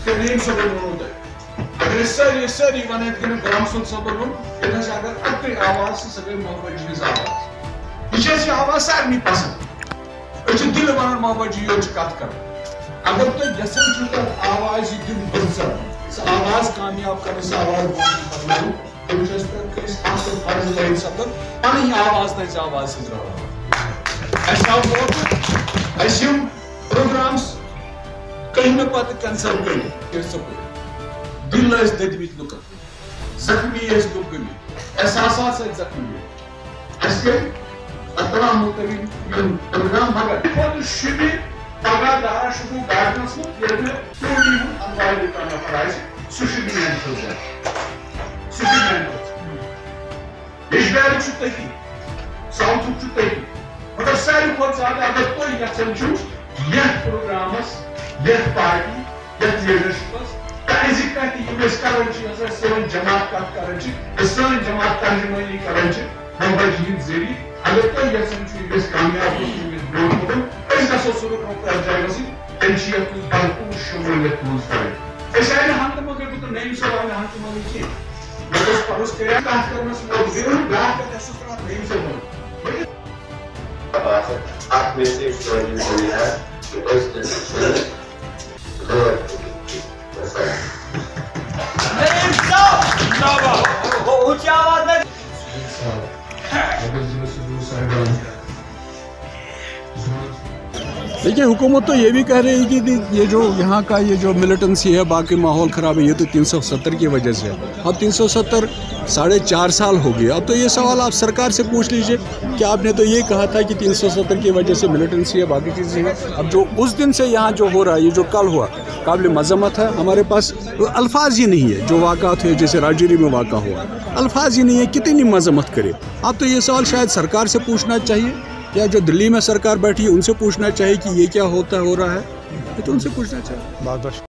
نیم صبر وونو اگر ساری ونت کہ غلام صن صبر وون یہ اگر اکر آواز سے سب محبت جی ہز آواز یہ آواز سارے پسند اچھے دل ونان محبت جی یوت کت کر اگر تھی یسان چھو آواز یہ دن بزر سہ آواز کامیاب کر سہ آواز تمس فرض لائن سپد پن آواز تھی آواز ہز روایت پروگرامس کہیں پتہ کینسل کر دل ددمت لکن زخمی لوگ گمت احساسات زخمی اطلاع ملتوی پروگرام مگر شبہ پگہ دار شبہ گارڈنس پوری انوائر نفر سہ یجبیار تھی ساؤتھ تھی مگر ساری کھت زیادہ اگر تھی یژھان یتھ پروگرامس یتھ پارٹی یتھ لیڈرشپس کازِ کتھ کران سون جماعت کت کران سن جماعت ترجمانی کران محبت جی ذریعہ اگر تھی یژھان یہ کامیاب برو پکن گھو سرک جائے تم بھرپور شمولیت مز کر آئی ہنگہ مگر بہت نیم صاحب آئی ہنگہ مگر کی پروس کر کت کرنس موت برا نیم صاحب دیکھیے حکومت تو یہ بھی کہہ رہی ہے کہ یہ جو یہاں کا یہ جو ملیٹنسی ہے باقی ماحول خراب ہے یہ تو 370 کی وجہ سے ہے. اب 370 4.5 سال ہو گئے. اب تو یہ سوال آپ سرکار سے پوچھ لیجئے کہ آپ نے تو یہ کہا تھا کہ 370 کی وجہ سے ملیٹنسی ہے باقی چیزیں ہیں. اب جو اس دن سے یہاں جو ہو رہا ہے یہ جو کل ہوا قابل مذمت ہے. ہمارے پاس الفاظ ہی نہیں ہے. جو واقعات ہوئے جیسے راجوری میں واقع ہوا الفاظ ہی نہیں ہے. کتنی مذمت کرے. اب تو یہ سوال شاید سرکار سے پوچھنا چاہیے یا جو دلی میں سرکار بیٹھی ہے ان سے پوچھنا چاہیے کہ یہ کیا ہو رہا ہے. تو ان سے پوچھنا چاہیے.